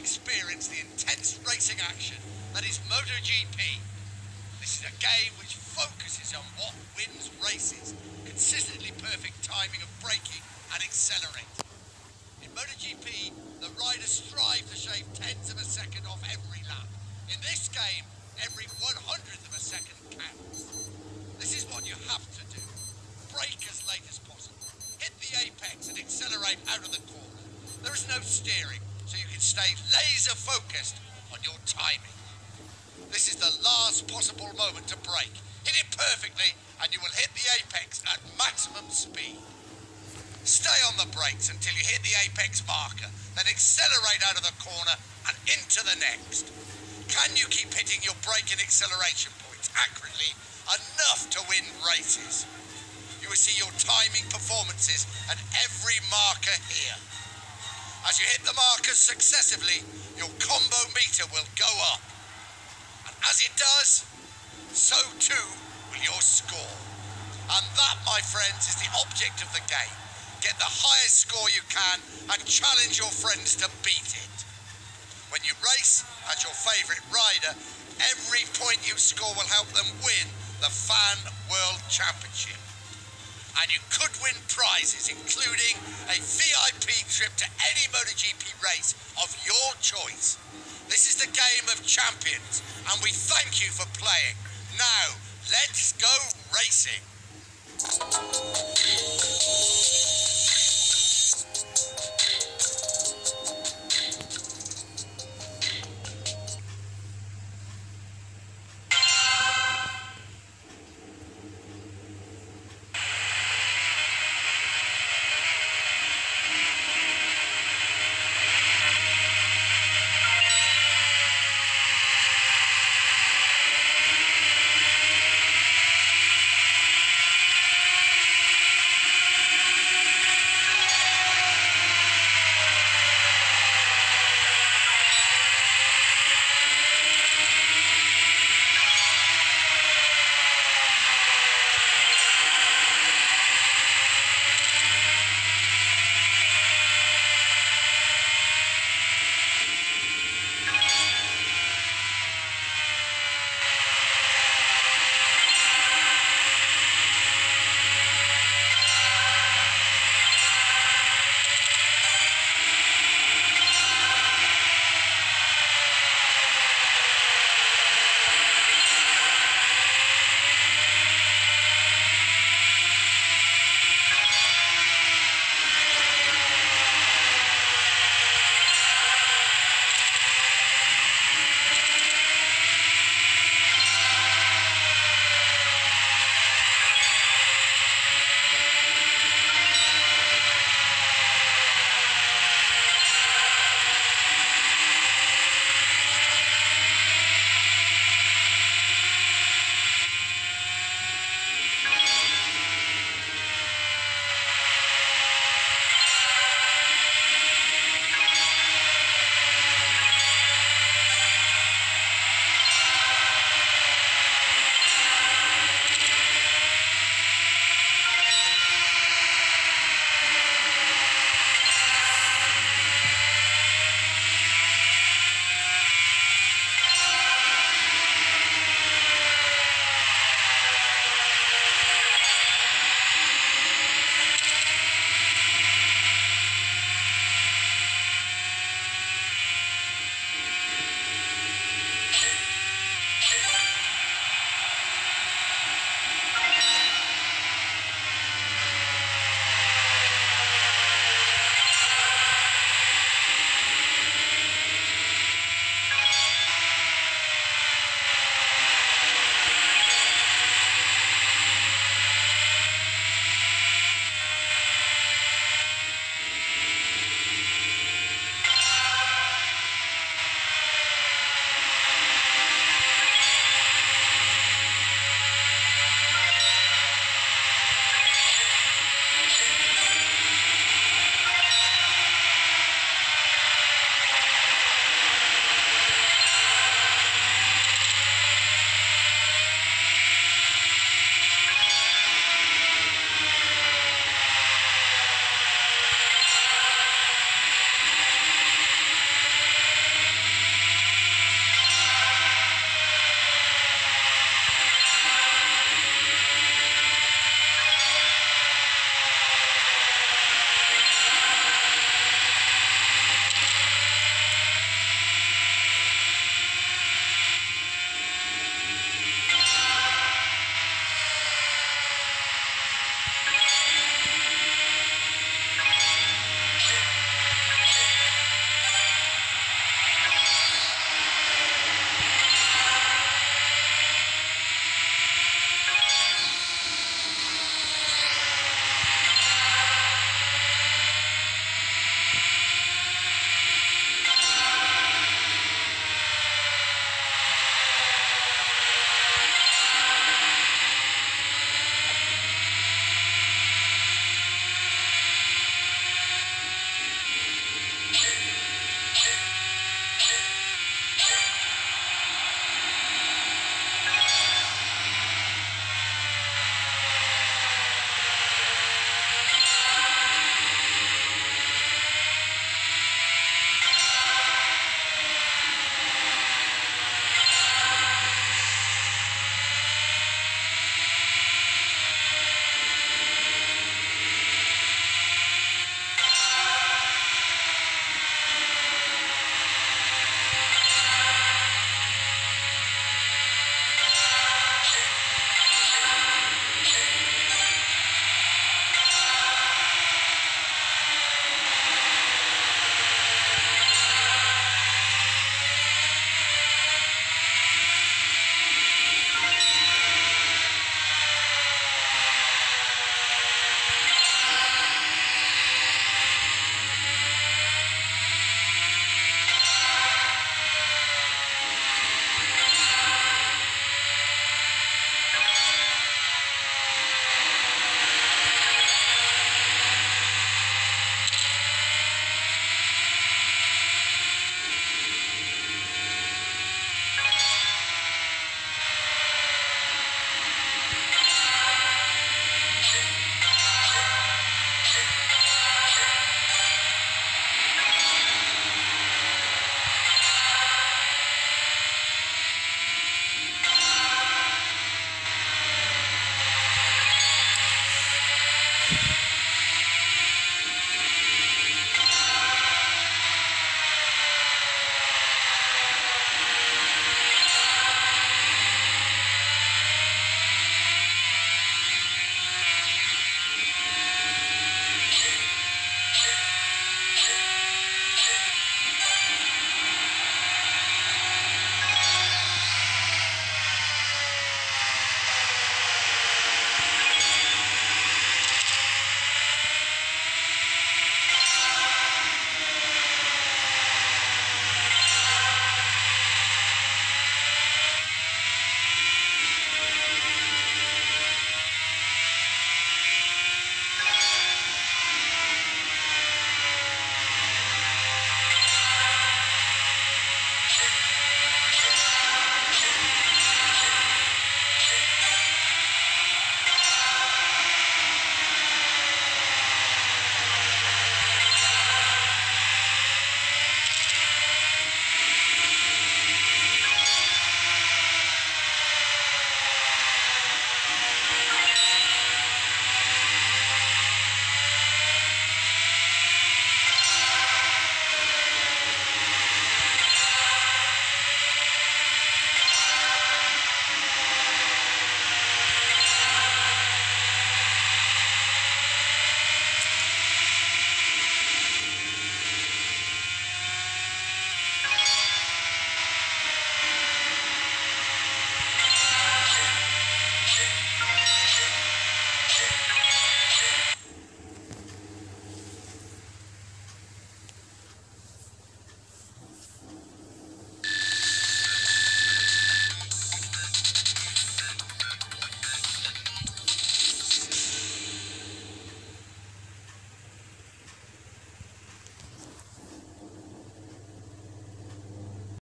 experience the intense racing action that is MotoGP. This is a game which focuses on what wins races, consistently perfect timing of braking and accelerating. In MotoGP, the riders strive to shave tenths of a second off every lap. In this game, every 100th of a second counts. This is what you have to do. Brake as late as possible. Hit the apex and accelerate out of the corner. There is no steering, so you can stay laser focused on your timing. This is the last possible moment to brake. Hit it perfectly and you will hit the apex at maximum speed. Stay on the brakes until you hit the apex marker, then accelerate out of the corner and into the next. Can you keep hitting your brake and acceleration points accurately enough to win races? You will see your timing performances at every marker here. As you hit the markers successively, your combo meter will go up. And as it does, so too will your score. And that, my friends, is the object of the game. Get the highest score you can and challenge your friends to beat it. When you race as your favourite rider, every point you score will help them win the Fan World Championship. And you could win prizes, including a VIP trip to any MotoGP race of your choice. This is the game of champions, and we thank you for playing. Now, let's go racing.